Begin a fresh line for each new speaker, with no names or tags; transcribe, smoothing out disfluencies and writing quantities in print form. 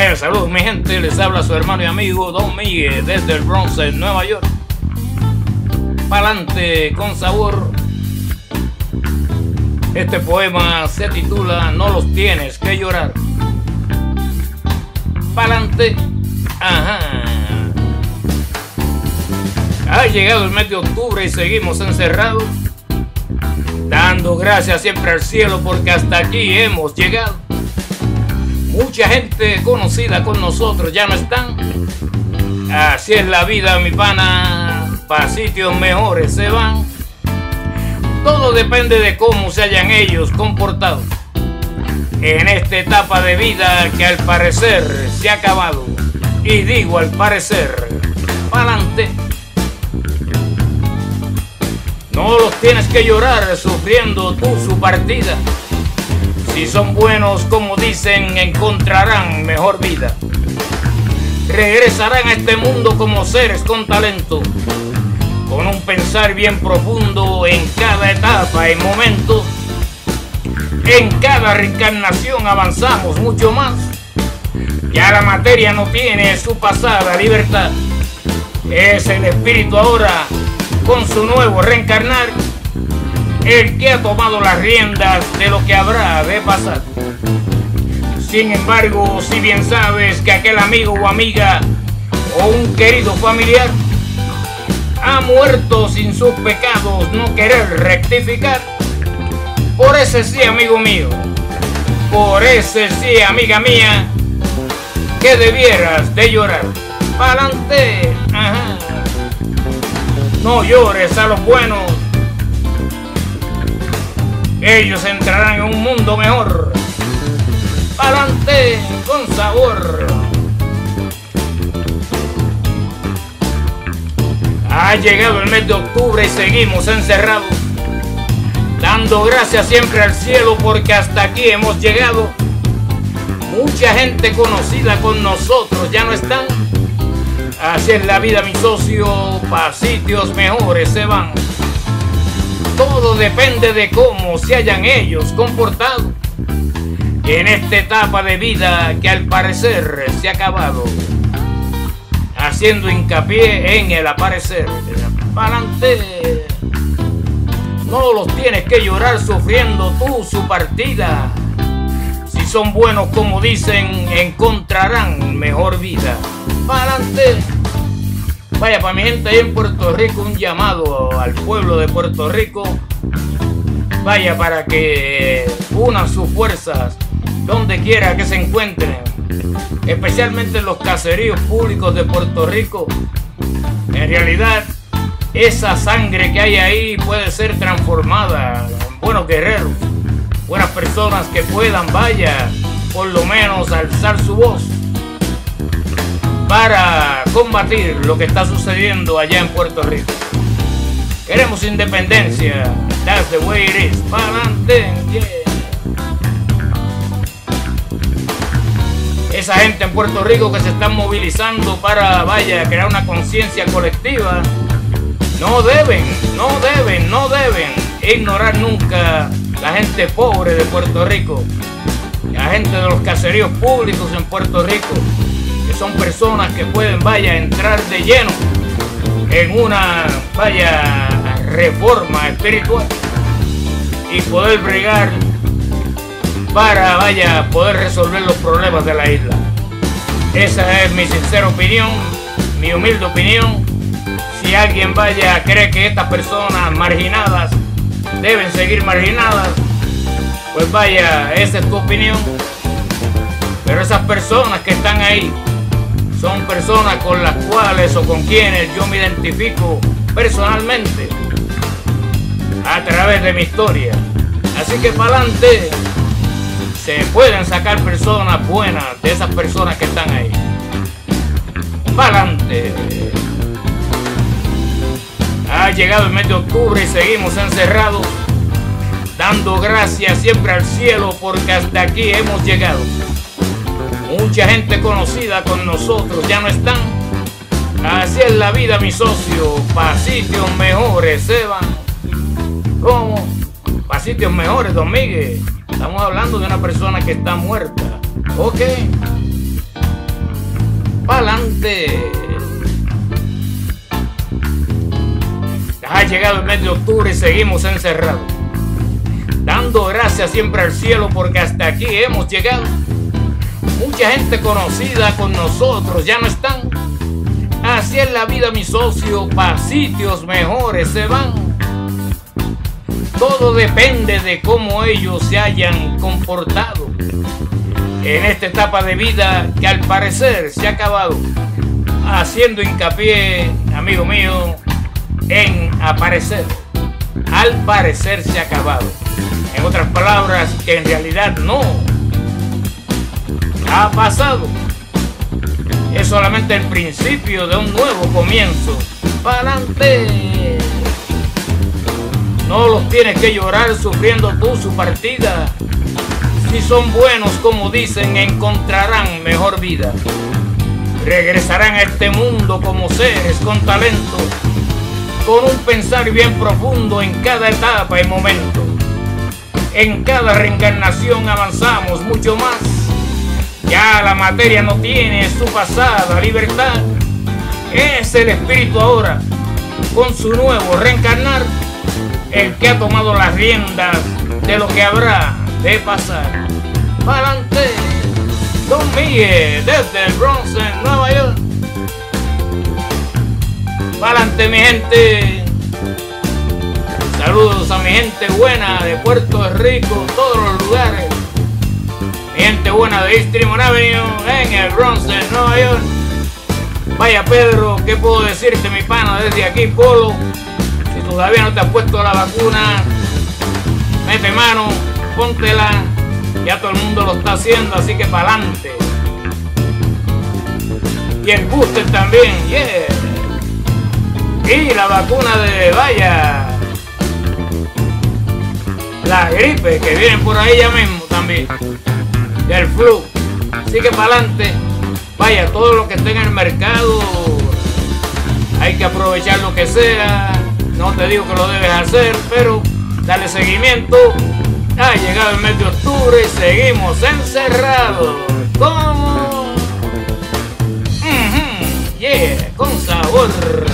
Saludos mi gente, les habla su hermano y amigo Don Miguel desde el Bronx en Nueva York. Pa'lante con sabor. Este poema se titula No los tienes que llorar. Pa'lante, ajá. Ha llegado el mes de octubre y seguimos encerrados, dando gracias siempre al cielo porque hasta aquí hemos llegado. Mucha gente conocida con nosotros ya no están. Así es la vida, mi pana, para sitios mejores se van. Todo depende de cómo se hayan ellos comportado en esta etapa de vida que al parecer se ha acabado. Y digo al parecer, pa'lante. No los tienes que llorar sufriendo tú su partida. Si son buenos, como dicen, encontrarán mejor vida. Regresarán a este mundo como seres con talento, con un pensar bien profundo en cada etapa y momento. En cada reencarnación avanzamos mucho más. Ya la materia no tiene su pasada libertad. Es el espíritu ahora, con su nuevo reencarnar, el que ha tomado las riendas de lo que habrá de pasar. Sin embargo, si bien sabes que aquel amigo o amiga o un querido familiar ha muerto sin sus pecados no querer rectificar, por ese sí, amigo mío, por ese sí, amiga mía, que debieras de llorar. Pa'lante, ajá. No llores a los buenos, ellos entrarán en un mundo mejor. Pa'lante con sabor. Ha llegado el mes de octubre y seguimos encerrados, dando gracias siempre al cielo porque hasta aquí hemos llegado. Mucha gente conocida con nosotros ya no están. Así es la vida, mi socio, pa' sitios mejores se van. Todo depende de cómo se hayan ellos comportado en esta etapa de vida que al parecer se ha acabado. Haciendo hincapié en el aparecer. Pa'lante. No los tienes que llorar sufriendo tú su partida. Si son buenos, como dicen, encontrarán mejor vida. Pa'lante. Vaya, para mi gente ahí en Puerto Rico, un llamado al pueblo de Puerto Rico. Vaya, para que unan sus fuerzas donde quiera que se encuentren, especialmente en los caseríos públicos de Puerto Rico. En realidad, esa sangre que hay ahí puede ser transformada en buenos guerreros, buenas personas que puedan, vaya, por lo menos alzar su voz para combatir lo que está sucediendo allá en Puerto Rico. Queremos independencia. That's the way it is. Pa'lante, yeah. Esa gente en Puerto Rico que se están movilizando para, vaya, crear una conciencia colectiva, no deben ignorar nunca la gente pobre de Puerto Rico, la gente de los caseríos públicos en Puerto Rico, que son personas que pueden, vaya, entrar de lleno en una, vaya, reforma espiritual y poder bregar para, vaya, poder resolver los problemas de la isla. Esa es mi sincera opinión, mi humilde opinión. Si alguien, vaya, cree que estas personas marginadas deben seguir marginadas, pues vaya, esa es tu opinión. Pero esas personas que están ahí son personas con las cuales o con quienes yo me identifico personalmente a través de mi historia. Así que pa'lante. Se pueden sacar personas buenas de esas personas que están ahí. Pa'lante. Ha llegado el mes de octubre y seguimos encerrados, dando gracias siempre al cielo porque hasta aquí hemos llegado. Mucha gente conocida con nosotros ya no están. Así es la vida, mi socio, pa' sitios mejores se van. ¿Cómo? Pa' sitios mejores, don Miguel. Estamos hablando de una persona que está muerta. Ok. pa'lante. Ha llegado el mes de octubre y seguimos encerrados, dando gracias siempre al cielo porque hasta aquí hemos llegado. Mucha gente conocida con nosotros ya no están. Así es la vida, mi socio, pa' sitios mejores se van. Todo depende de cómo ellos se hayan comportado en esta etapa de vida que al parecer se ha acabado. Haciendo hincapié, amigo mío, en aparecer. Al parecer se ha acabado. En otras palabras, que en realidad no ha pasado. Es solamente el principio de un nuevo comienzo. ¡Pa'lante! No los tienes que llorar sufriendo tú su partida. Si son buenos, como dicen, encontrarán mejor vida. Regresarán a este mundo como seres con talento, con un pensar bien profundo en cada etapa y momento. En cada reencarnación avanzamos mucho más. Ya la materia no tiene su pasada libertad. Es el espíritu ahora, con su nuevo reencarnar, el que ha tomado las riendas de lo que habrá de pasar. ¡Pa'lante! Don Miguel, desde el Bronx, en Nueva York. ¡Pa'lante, mi gente! Saludos a mi gente buena de Puerto Rico, todos los lugares. Mi gente buena de East Tremont Avenue, en el Bronx, en Nueva York. Vaya Pedro, ¿qué puedo decirte, mi pana, desde aquí, Polo? Si todavía no te has puesto la vacuna, mete mano, póntela. Ya todo el mundo lo está haciendo, así que pa'lante. Y el booster también, yeah. Y la vacuna de, vaya, la gripe, que vienen por ahí ya mismo también, del flu. Así que pa'lante. Vaya, todo lo que esté en el mercado, hay que aprovechar lo que sea. No te digo que lo debes hacer, pero dale seguimiento. Ha llegado el mes de octubre y seguimos encerrados. ¿Cómo? Yeah, con sabor.